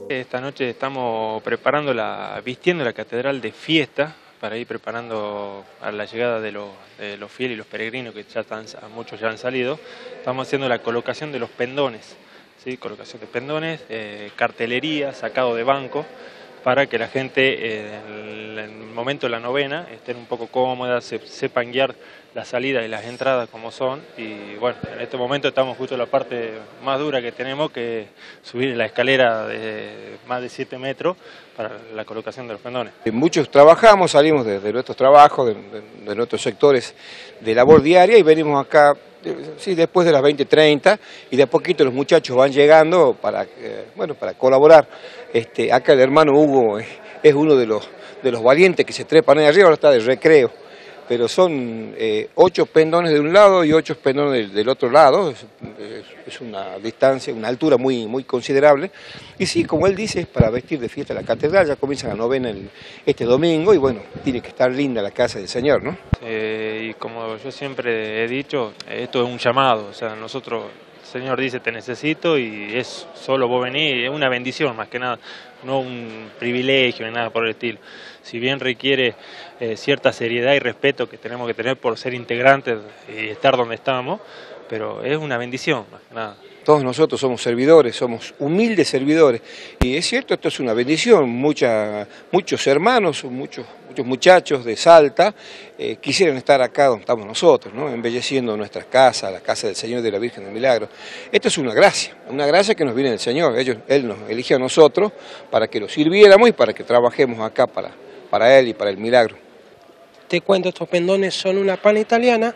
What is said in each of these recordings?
Esta noche estamos vistiendo la catedral de fiesta para ir preparando a la llegada de los fieles y los peregrinos que muchos ya han salido. Estamos haciendo la colocación de los pendones, ¿sí? Colocación de pendones, cartelería, sacado de banco, para que la gente en el momento de la novena estén un poco cómodas, sepan guiar las salidas y las entradas como son. Y bueno, en este momento estamos justo en la parte más dura que tenemos, que es subir la escalera de más de 7 metros para la colocación de los pendones. Muchos trabajamos, salimos de nuestros trabajos, de nuestros sectores de labor diaria y venimos acá, sí, después de las 20:30, y de a poquito los muchachos van llegando para colaborar. Acá el hermano Hugo es uno de los valientes que se trepan ahí arriba, ahora está de recreo, pero son 8 pendones de un lado y 8 pendones del otro lado. Es una distancia, una altura muy considerable, y sí, como él dice, es para vestir de fiesta la catedral. Ya comienza la novena este domingo, y bueno, tiene que estar linda la casa del Señor, ¿no? Y como yo siempre he dicho, esto es un llamado, o sea, nosotros, el Señor dice te necesito, y es solo vos venís, es una bendición más que nada, no un privilegio ni nada por el estilo. Si bien requiere cierta seriedad y respeto que tenemos que tener por ser integrantes y estar donde estamos, pero es una bendición más que nada. Todos nosotros somos servidores, somos humildes servidores, y es cierto, esto es una bendición. Muchos hermanos, muchos muchachos de Salta quisieran estar acá donde estamos nosotros, ¿no? Embelleciendo nuestras casas, la casa del Señor y de la Virgen del Milagro. Esto es una gracia que nos viene del Señor. Él nos eligió a nosotros para que lo sirviéramos y para que trabajemos acá para Él y para el milagro. Te cuento, estos pendones son una pana italiana,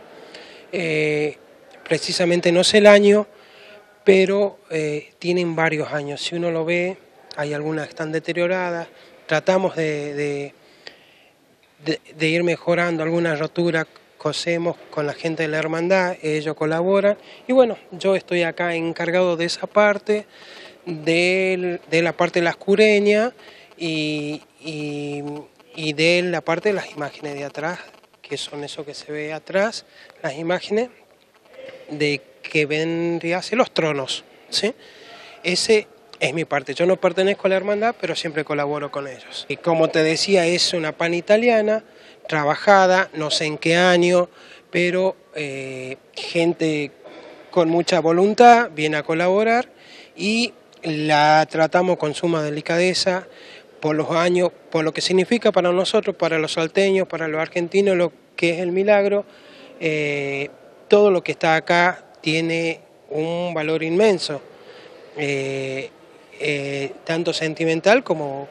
precisamente no sé el año, pero tienen varios años. Si uno lo ve, hay algunas que están deterioradas. Tratamos de ir mejorando algunas roturas, cosemos con la gente de la hermandad, ellos colaboran. Y bueno, yo estoy acá encargado de esa parte, de la parte de la escureña y de la parte de las imágenes de atrás, que son eso que se ve atrás, las imágenes de que vendría a ser los tronos, ¿sí? Ese es mi parte. Yo no pertenezco a la hermandad, pero siempre colaboro con ellos. Y como te decía, es una pana italiana, trabajada, no sé en qué año, pero gente con mucha voluntad viene a colaborar, y la tratamos con suma delicadeza por los años, por lo que significa para nosotros, para los salteños, para los argentinos, lo que es el milagro. Todo lo que está acá tiene un valor inmenso, tanto sentimental como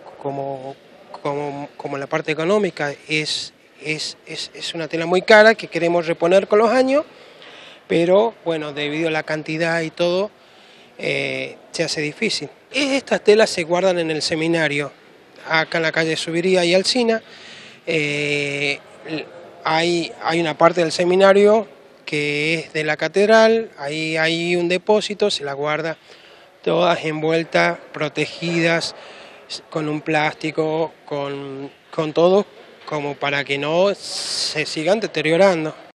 la parte económica. Es una tela muy cara que queremos reponer con los años, pero bueno, debido a la cantidad y todo, se hace difícil. Estas telas se guardan en el seminario, acá en la calle Subiría y Alsina. Hay una parte del seminario que es de la catedral, ahí hay un depósito, se la guarda todas envueltas, protegidas, con un plástico, con todo, como para que no se sigan deteriorando.